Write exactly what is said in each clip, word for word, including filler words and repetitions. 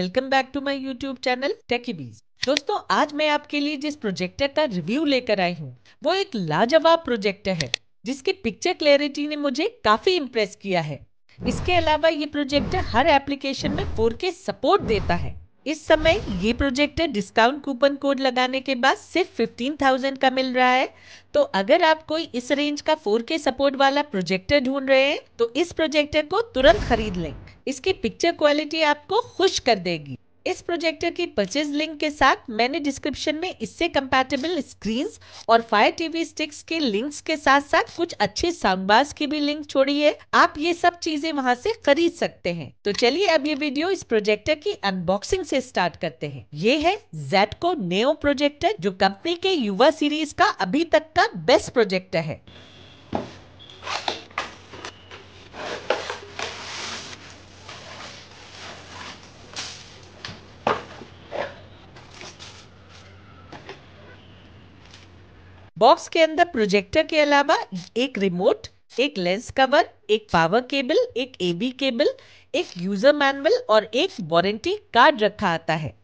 Welcome back to my YouTube channel TechyBees. दोस्तों, आज मैं आपके लिए जिस प्रोजेक्टर का रिव्यू लेकर आई हूँ वो एक लाजवाब प्रोजेक्टर है जिसकी पिक्चर क्लैरिटी ने मुझे काफी इम्प्रेस किया है। इसके अलावा ये प्रोजेक्टर हर एप्लीकेशन में फोर के सपोर्ट देता है। इस समय ये प्रोजेक्टर डिस्काउंट कूपन कोड लगाने के बाद सिर्फ फिफ्टीन थाउजेंड का मिल रहा है। तो अगर आप कोई इस रेंज का फोर के सपोर्ट वाला प्रोजेक्टर ढूंढ रहे हैं तो इस प्रोजेक्टर को तुरंत खरीद लें। इसकी पिक्चर क्वालिटी आपको खुश कर देगी। इस प्रोजेक्टर की परचेज लिंक के साथ मैंने डिस्क्रिप्शन में इससे कंपैटिबल स्क्रीन्स और फायर टीवी स्टिक्स के लिंक्स के साथ साथ कुछ अच्छे साउंड बार्स की भी लिंक छोड़ी है। आप ये सब चीजें वहां से खरीद सकते हैं। तो चलिए अब ये वीडियो इस प्रोजेक्टर की अनबॉक्सिंग से स्टार्ट करते हैं। ये है ज़ेटको नेओ प्रोजेक्टर, जो कंपनी के युवा सीरीज का अभी तक का बेस्ट प्रोजेक्टर है। बॉक्स के अंदर प्रोजेक्टर के अलावा एक रिमोट, एक लेंस कवर, एक पावर केबल, एक एबी केबल, एक यूजर मैनुअल और एक वारंटी कार्ड रखा आता है।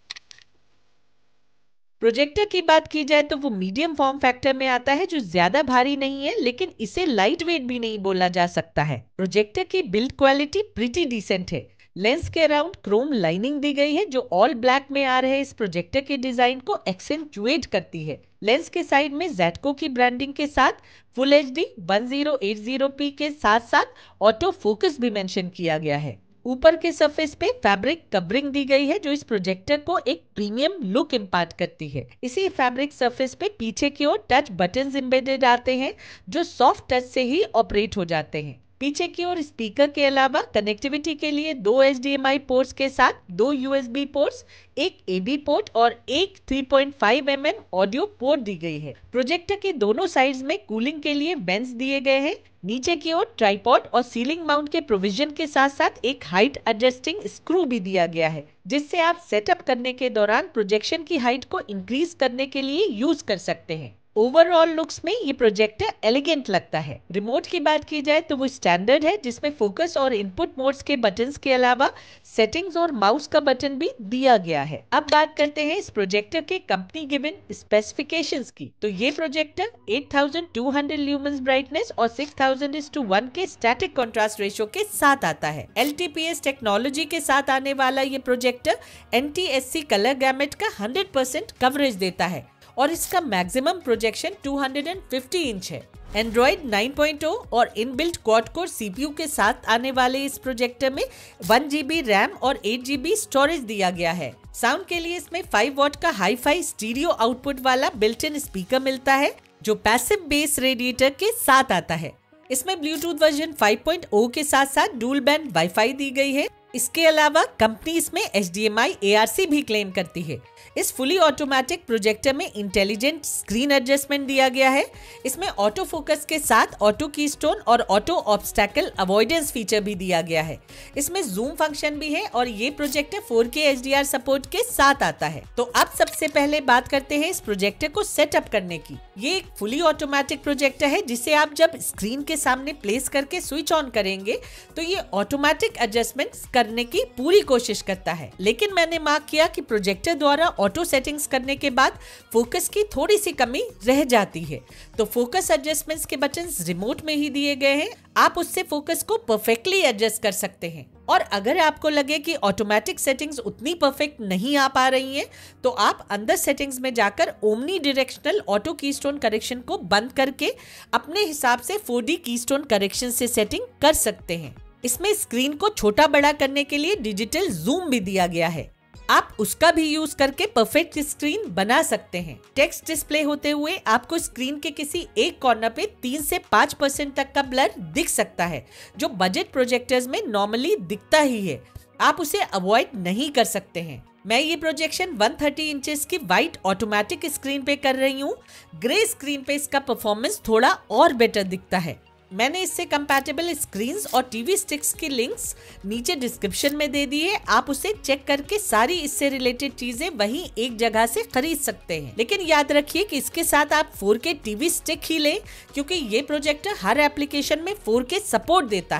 प्रोजेक्टर की बात की जाए तो वो मीडियम फॉर्म फैक्टर में आता है, जो ज्यादा भारी नहीं है लेकिन इसे लाइट वेट भी नहीं बोला जा सकता है। प्रोजेक्टर की बिल्ड क्वालिटी प्रीटी डिसेंट है। लेंस के अराउंड क्रोम लाइनिंग दी गई है जो ऑल ब्लैक में आ रहे इस प्रोजेक्टर के डिजाइन को एक्सेंचुएट करती है। लेंस के साइड में ज़ेटको की ब्रांडिंग के साथ full H D one thousand eighty P के साथ साथ ऑटो फोकस भी मेंशन किया गया है। ऊपर के सरफेस पे फैब्रिक कवरिंग दी गई है जो इस प्रोजेक्टर को एक प्रीमियम लुक इम्पार्ट करती है। इसी फैब्रिक सरफेस पे पीछे की ओर टच बटन्स एम्बेडेड आते हैं जो सॉफ्ट टच से ही ऑपरेट हो जाते हैं। पीछे की ओर स्पीकर के अलावा कनेक्टिविटी के लिए दो H D M I ports के साथ दो यू एस बी पोर्ट्स, एक ए बी पोर्ट और एक three point five M M audio port दी गई है। प्रोजेक्टर के दोनों साइड्स में कूलिंग के लिए वेंट्स दिए गए हैं। नीचे की ओर ट्राइपॉड और सीलिंग माउंट के प्रोविजन के साथ साथ एक हाइट एडजस्टिंग स्क्रू भी दिया गया है जिससे आप सेटअप करने के दौरान प्रोजेक्शन की हाइट को इंक्रीज करने के लिए यूज कर सकते हैं। ओवरऑल लुक्स में ये प्रोजेक्टर एलिगेंट लगता है। रिमोट की बात की जाए तो वो स्टैंडर्ड है जिसमें फोकस और इनपुट मोड्स के बटन्स के अलावा सेटिंग्स और माउस का बटन भी दिया गया है। अब बात करते हैं इस प्रोजेक्टर के कंपनी गिवन स्पेसिफिकेशंस की। तो ये projector eight thousand two hundred lumens brightness और six thousand is to one के स्टैटिक कंट्रास्ट रेशियो के साथ आता है। L T P S technology के साथ आने वाला ये projector N T S C colour gamut का हंड्रेड परसेंट कवरेज देता है और इसका maximum projection two hundred fifty inch है। एंड्रॉइड नाइन पॉइंट ज़ीरो और inbuilt quad core C P U के साथ आने वाले इस प्रोजेक्टर में वन जी बी रैम और एट जी बी स्टोरेज दिया गया है। साउंड के लिए इसमें फाइव वॉट का हाई फाई स्टीरियो आउटपुट वाला बिल्ट इन स्पीकर मिलता है जो पैसिव बेस रेडिएटर के साथ आता है। इसमें Bluetooth version five point zero के साथ साथ डुअल बैंड वाईफाई दी गई है। इसके अलावा कंपनी इसमें H D M I A R C भी क्लेम करती है। इस फुली ऑटोमेटिक प्रोजेक्टर में इंटेलिजेंट स्क्रीन एडजस्टमेंट दिया गया है। इसमें ऑटो फोकस के साथ ऑटो कीस्टोन और ऑटो ऑब्स्टैकल अवॉइडेंस फीचर भी दिया गया है। इसमें जूम फंक्शन भी है और ये projector four K H D R support के साथ आता है। तो अब सबसे पहले बात करते हैं इस प्रोजेक्टर को सेटअप करने की। ये एक फुली ऑटोमेटिक प्रोजेक्टर है जिसे आप जब स्क्रीन के सामने प्लेस करके स्विच ऑन करेंगे तो ये ऑटोमेटिक एडजस्टमेंट करने की पूरी कोशिश करता है। लेकिन मैंने मार्क किया कि प्रोजेक्टर द्वारा ऑटो सेटिंग्स करने के बाद फोकस की थोड़ी सी कमी रह जाती है। तो फोकस एडजस्टमेंट्स के बटन्स रिमोट में ही दिए गए हैं। आप उससे फोकस को परफेक्टली एडजस्ट कर सकते हैं। और अगर आपको लगे कि ऑटोमेटिक सेटिंग्स उतनी परफेक्ट नहीं आ पा रही हैं, तो आप अंदर सेटिंग्स में जाकर omni directional auto keystone correction को बंद करके अपने हिसाब से फोर डी कीस्टोन करेक्शन से सेटिंग कर सकते हैं। इसमें स्क्रीन को छोटा बड़ा करने के लिए डिजिटल जूम भी दिया गया है। आप उसका भी यूज करके परफेक्ट स्क्रीन बना सकते हैं। टेक्स्ट डिस्प्ले होते हुए आपको स्क्रीन के किसी एक कॉर्नर पे तीन से पाँच परसेंट तक का ब्लर दिख सकता है जो बजट प्रोजेक्टर्स में नॉर्मली दिखता ही है। आप उसे अवॉइड नहीं कर सकते हैं। मैं ये प्रोजेक्शन वन थर्टी इंचेस की वाइट ऑटोमेटिक स्क्रीन पे कर रही हूँ। ग्रे स्क्रीन पे इसका परफॉर्मेंस थोड़ा और बेटर दिखता है। मैंने इससे कंपैटिबल स्क्रीन्स और टीवी स्टिक्स की लिंक्स नीचे डिस्क्रिप्शन में दे दी है। आप उसे चेक करके सारी इससे रिलेटेड चीजें वहीं एक जगह से खरीद सकते हैं। लेकिन याद रखिए कि इसके साथ आप फोर के टीवी स्टिक ही लें क्योंकि ये प्रोजेक्टर हर एप्लीकेशन में फोर के सपोर्ट देता है।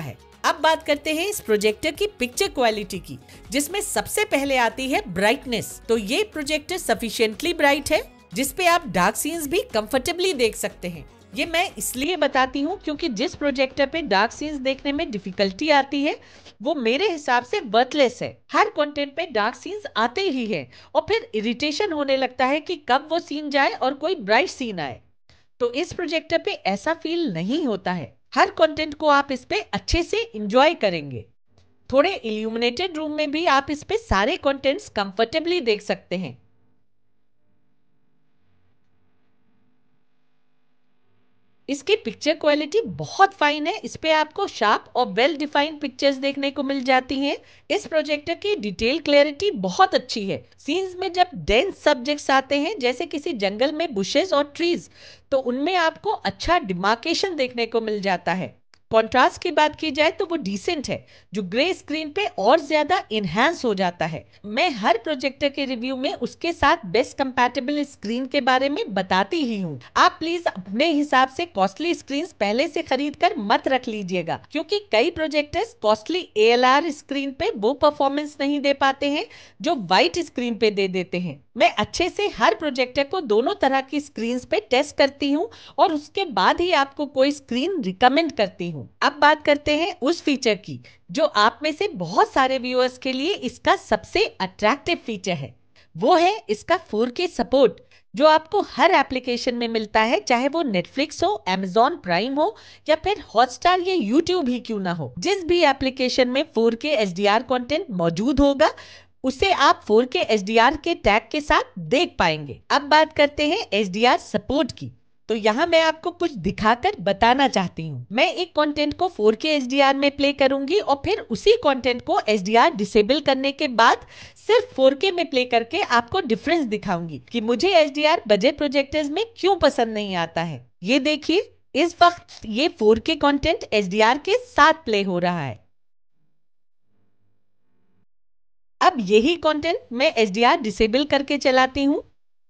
अब बात करते हैं इस प्रोजेक्टर की पिक्चर क्वालिटी की, जिसमें सबसे पहले आती है ब्राइटनेस। तो ये प्रोजेक्टर सफिशिएंटली ब्राइट है जिसपे आप डार्क सीन्स भी कंफर्टेबली देख सकते हैं। ये मैं इसलिए बताती हूँ क्योंकि जिस प्रोजेक्टर पे डार्क सीन्स देखने में डिफिकल्टी आती है वो मेरे हिसाब से वर्थलेस है। हर कंटेंट पे डार्क सीन्स आते ही हैं और फिर इरिटेशन होने लगता है कि कब वो सीन जाए और कोई ब्राइट सीन आए। तो इस प्रोजेक्टर पे ऐसा फील नहीं होता है। हर कंटेंट को आप इस पे अच्छे से एंजॉय करेंगे। थोड़े इल्यूमिनेटेड रूम में भी आप इस पे सारे कंटेंट्स कंफर्टेबली देख सकते हैं। इसकी पिक्चर क्वालिटी बहुत फाइन है। इस पे आपको शार्प और वेल डिफाइंड पिक्चर्स देखने को मिल जाती हैं। इस प्रोजेक्टर की डिटेल क्लैरिटी बहुत अच्छी है। सीन्स में जब डेंस सब्जेक्ट्स आते हैं जैसे किसी जंगल में बुशेस और ट्रीज, तो उनमें आपको अच्छा डिमार्केशन देखने को मिल जाता है। कॉन्ट्रास्ट की बात की जाए तो वो डिसेंट है, जो ग्रे स्क्रीन पे और ज्यादा इनहैंस हो जाता है। मैं हर प्रोजेक्टर के रिव्यू में उसके साथ बेस्ट कंपैटिबल स्क्रीन के बारे में बताती ही हूँ। आप प्लीज अपने हिसाब से कॉस्टली स्क्रीन पहले से खरीद कर मत रख लीजिएगा, क्योंकि कई projectors costly A L R screen पे वो परफॉर्मेंस नहीं दे पाते हैं जो व्हाइट स्क्रीन पे दे देते हैं। मैं अच्छे से हर प्रोजेक्टर को दोनों तरह की स्क्रीन पे टेस्ट करती हूँ और उसके बाद ही आपको कोई स्क्रीन रिकमेंड करती हूँ। अब बात करते हैं उस फीचर की जो आप में से बहुत सारे व्यूअर्स के लिए इसका सबसे अट्रैक्टिव फीचर है। वो है इसका फोर के सपोर्ट, जो आपको हर एप्लीकेशन में मिलता है, चाहे वो नेटफ्लिक्स हो, अमेजॉन प्राइम हो या फिर हॉटस्टार या यूट्यूब ही क्यों ना हो। जिस भी एप्लीकेशन में four K H D are content मौजूद होगा उसे आप four K H D R के टैग के साथ देख पाएंगे। अब बात करते हैं एच डी आर सपोर्ट की। तो यहाँ मैं आपको कुछ दिखाकर बताना चाहती हूँ। मैं एक कंटेंट को four K H D R में प्ले करूंगी और फिर उसी कंटेंट को एच डी आर डिसेबल करने के बाद सिर्फ फोर के में प्ले करके आपको डिफरेंस दिखाऊंगी कि मुझे H D R budget projectors में क्यों पसंद नहीं आता है। ये देखिए, इस वक्त ये फोर के कंटेंट एच डी आर के साथ प्ले हो रहा है। अब यही कंटेंट मैं एच डी आर डिसेबल करके चलाती हूँ।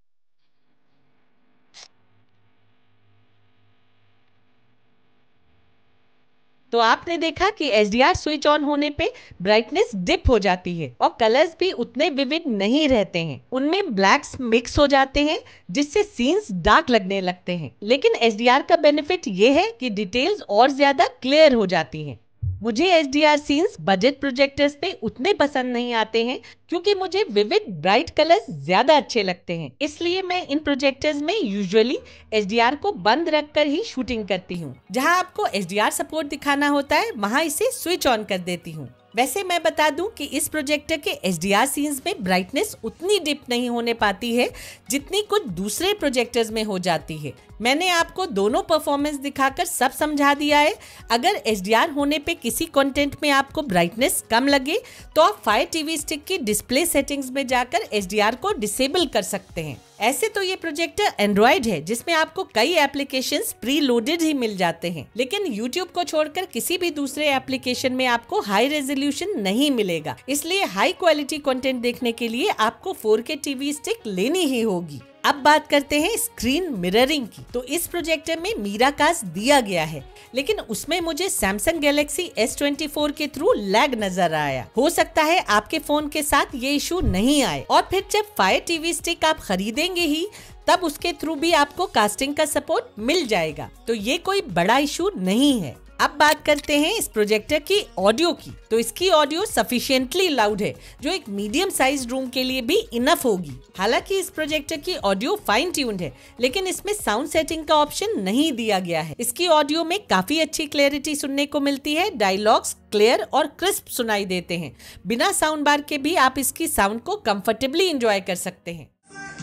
तो आपने देखा कि H D R switch on होने पे ब्राइटनेस डिप हो जाती है और कलर्स भी उतने विविड नहीं रहते हैं। उनमें ब्लैक्स मिक्स हो जाते हैं जिससे सीन्स डार्क लगने लगते हैं। लेकिन एच डी आर का बेनिफिट ये है कि डिटेल्स और ज्यादा क्लियर हो जाती हैं। मुझे H D R scenes budget projectors पे उतने पसंद नहीं आते हैं क्योंकि मुझे विविड ब्राइट कलर्स ज्यादा अच्छे लगते हैं। इसलिए मैं इन प्रोजेक्टर्स में यूजुअली एच डी आर को बंद रखकर ही शूटिंग करती हूँ। जहाँ आपको एच डी आर सपोर्ट दिखाना होता है वहाँ इसे स्विच ऑन कर देती हूँ। वैसे मैं बता दूं कि इस प्रोजेक्टर के एच डी आर सीन्स में ब्राइटनेस उतनी डिप नहीं होने पाती है जितनी कुछ दूसरे प्रोजेक्टर्स में हो जाती है। मैंने आपको दोनों परफॉर्मेंस दिखाकर सब समझा दिया है। अगर एच डी आर होने पे किसी कंटेंट में आपको ब्राइटनेस कम लगे तो आप फायर टीवी स्टिक की डिस्प्ले सेटिंग्स में जाकर एच डी आर को डिसेबल कर सकते हैं। ऐसे तो ये प्रोजेक्टर एंड्रॉइड है जिसमें आपको कई एप्लीकेशंस प्री लोडेड ही मिल जाते हैं, लेकिन यूट्यूब को छोड़कर किसी भी दूसरे एप्लीकेशन में आपको हाई रेजोल्यूशन नहीं मिलेगा। इसलिए हाई क्वालिटी कंटेंट देखने के लिए आपको फोर के टीवी स्टिक लेनी ही होगी। अब बात करते हैं स्क्रीन मिररिंग की। तो इस प्रोजेक्टर में मीराकास्ट दिया गया है, लेकिन उसमें मुझे Samsung Galaxy S twenty four के थ्रू लैग नजर आया। हो सकता है आपके फोन के साथ ये इशू नहीं आए और फिर जब फायर टीवी स्टिक आप खरीदेंगे ही तब उसके थ्रू भी आपको कास्टिंग का सपोर्ट मिल जाएगा। तो ये कोई बड़ा इशू नहीं है। अब बात करते हैं इस प्रोजेक्टर की ऑडियो की। तो इसकी ऑडियो सफिशिएंटली लाउड है जो एक मीडियम साइज रूम के लिए भी इनफ होगी। हालांकि इस प्रोजेक्टर की ऑडियो फाइन ट्यून्ड है, लेकिन इसमें साउंड सेटिंग का ऑप्शन नहीं दिया गया है। इसकी ऑडियो में काफी अच्छी क्लैरिटी सुनने को मिलती है। डायलॉग्स क्लियर और क्रिस्प सुनाई देते हैं। बिना साउंड बार के भी आप इसकी साउंड को कंफर्टेबली एंजॉय कर सकते हैं।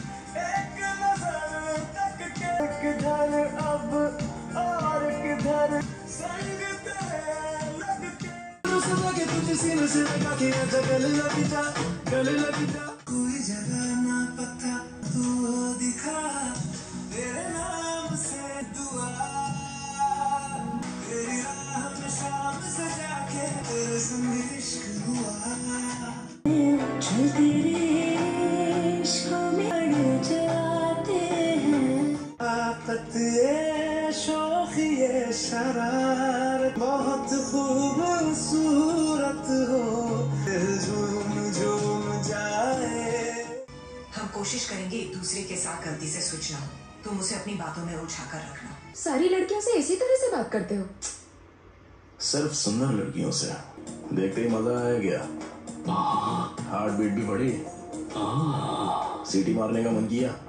कोई जगह ना पता तू दिखा, तेरे नाम से दुआ, तेरी राह में शाम सजा के तेरे संग इश्क हुआ, जो तेरे इश्क में अड़ जाते हैं। आफत ये शौक ये शरारत बहुत खूबसूरत कोशिश करेंगे एक दूसरे के साथ गलती से स्विच ना हो। तुम उसे अपनी बातों में उलझा कर रखना। सारी लड़कियों से इसी तरह से बात करते हो? सिर्फ सुंदर लड़कियों से। देखते ही मजा आया गया। हार्ट बीट भी बढ़ी, सीटी मारने का मन किया।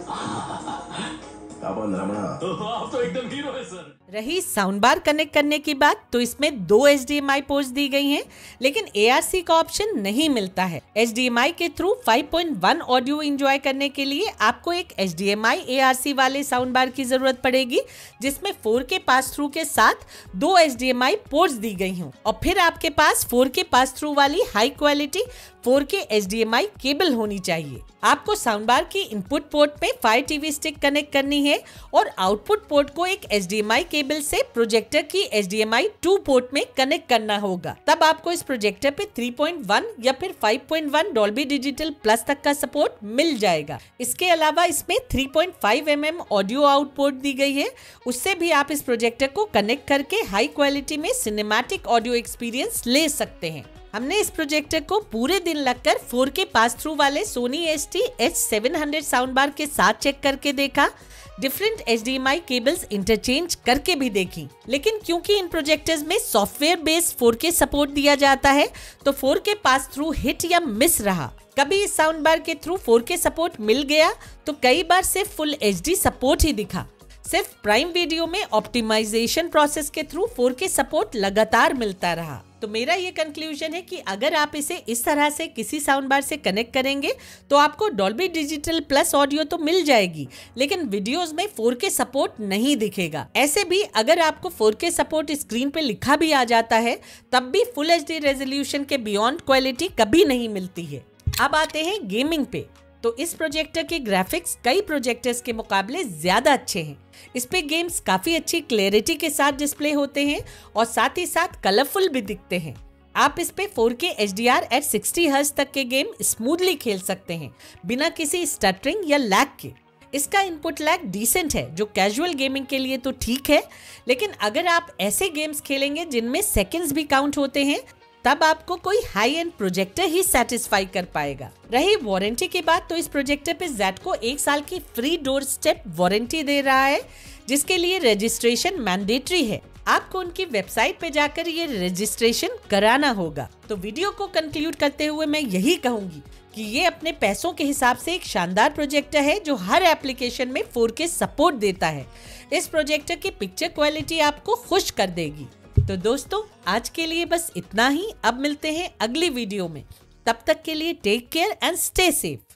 आप तो एकदम हीरो है सर। रही साउंड बार कनेक्ट करने की बात, तो इसमें दो H D M I ports दी गई हैं, लेकिन ए आर सी का ऑप्शन नहीं मिलता है। एच डी एम आई के through five point one audio enjoy करने के लिए आपको एक H D M I A R C वाले साउंड बार की जरूरत पड़ेगी, जिसमें फोर के पास थ्रू के साथ दो H D M I ports दी गई हों, और फिर आपके पास फोर के पास थ्रू वाली high quality four K H D M I cable होनी चाहिए। आपको साउंड बार की इनपुट पोर्ट पे फायर टीवी स्टिक कनेक्ट करनी है और आउटपुट पोर्ट को एक H D M I cable से प्रोजेक्टर की H D M I two port में कनेक्ट करना होगा। तब आपको इस प्रोजेक्टर पे थ्री पॉइंट वन या फिर five point one Dolby digital plus तक का सपोर्ट मिल जाएगा। इसके अलावा इसमें three point five M M audio output दी गई है, उससे भी आप इस प्रोजेक्टर को कनेक्ट करके हाई क्वालिटी में सिनेमैटिक ऑडियो एक्सपीरियंस ले सकते हैं। हमने इस प्रोजेक्टर को पूरे दिन लगकर फोर के पास थ्रू वाले Sony S T H seven hundred sound bar के साथ चेक करके देखा, different H D M I cables interchange करके भी देखी, लेकिन क्योंकि इन प्रोजेक्टर्स में software based four K support दिया जाता है, तो four K pass through hit या मिस रहा। कभी इस साउंड बार के थ्रू फोर के सपोर्ट मिल गया तो कई बार सिर्फ फुल एच डी सपोर्ट ही दिखा। सिर्फ प्राइम वीडियो में ऑप्टिमाइजेशन प्रोसेस के थ्रू फोर के सपोर्ट लगातार मिलता रहा। तो मेरा ये कंक्लूजन है कि अगर आप इसे इस तरह से किसी साउंड बार से कनेक्ट करेंगे तो आपको डॉल्बी डिजिटल प्लस ऑडियो तो मिल जाएगी, लेकिन वीडियोस में फोर के सपोर्ट नहीं दिखेगा। ऐसे भी अगर आपको फोर के सपोर्ट स्क्रीन पे लिखा भी आ जाता है, तब भी फुल एच डी रेजोल्यूशन के बियॉन्ड क्वालिटी कभी नहीं मिलती है। अब आते हैं गेमिंग पे, तो इस प्रोजेक्टर के ग्राफिक्स कई प्रोजेक्टर्स के मुकाबले ज्यादा अच्छे हैं। इस पे गेम्स काफी अच्छी क्लैरिटी के साथ डिस्प्ले होते हैं और साथ ही साथ कलरफुल भी दिखते हैं। आप इस पे four K H D R at sixty hertz तक के गेम स्मूथली खेल सकते हैं बिना किसी स्टटरिंग या लैग के। इसका इनपुट लैग डिसेंट है, जो कैजुअल गेमिंग के लिए तो ठीक है, लेकिन अगर आप ऐसे गेम्स खेलेंगे जिनमें सेकंड्स भी काउंट होते हैं, तब आपको कोई हाई एंड प्रोजेक्टर ही सेटिस्फाई कर पाएगा। रही वारंटी की बात, तो इस प्रोजेक्टर पे ज़ेड को एक साल की फ्री डोर स्टेप वारंटी दे रहा है, जिसके लिए रजिस्ट्रेशन मैंडेटरी है। आपको उनकी वेबसाइट पे जाकर ये रजिस्ट्रेशन कराना होगा। तो वीडियो को कंक्लूड करते हुए मैं यही कहूंगी कि ये अपने पैसों के हिसाब से एक शानदार प्रोजेक्टर है, जो हर एप्लीकेशन में फोर के सपोर्ट देता है। इस प्रोजेक्टर की पिक्चर क्वालिटी आपको खुश कर देगी। तो दोस्तों, आज के लिए बस इतना ही। अब मिलते हैं अगली वीडियो में, तब तक के लिए take care and stay safe.